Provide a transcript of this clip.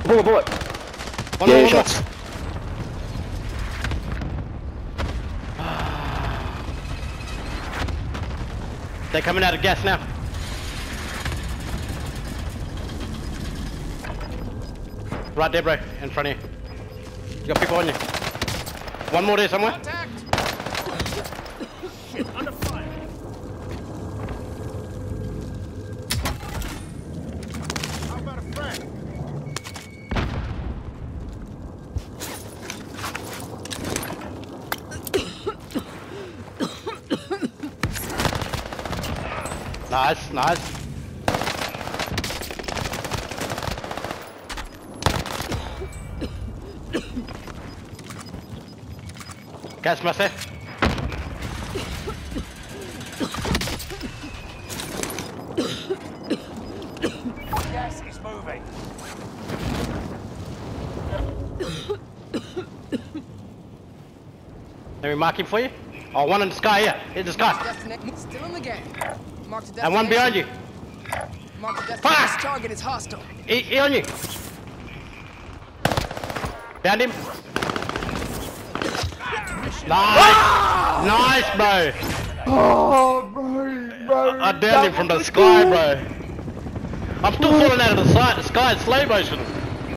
Bullet. One more shots. They're coming out of gas now. Right there, bro, in front of you. You got people on you. One more there somewhere. Contact! Shit, under fire. How about a friend? Nice, nice. Gas mask there. Gas is moving. Let me mark him for you. Oh, one in the sky here. Hit the sky. Still in the game. Mark the And one behind you. Mark the Fuck! target is hostile. He on you. Found him. Nice! Nice, bro! Oh, bro. I downed him from the sky, bro. I'm still falling out of the sky in slow motion.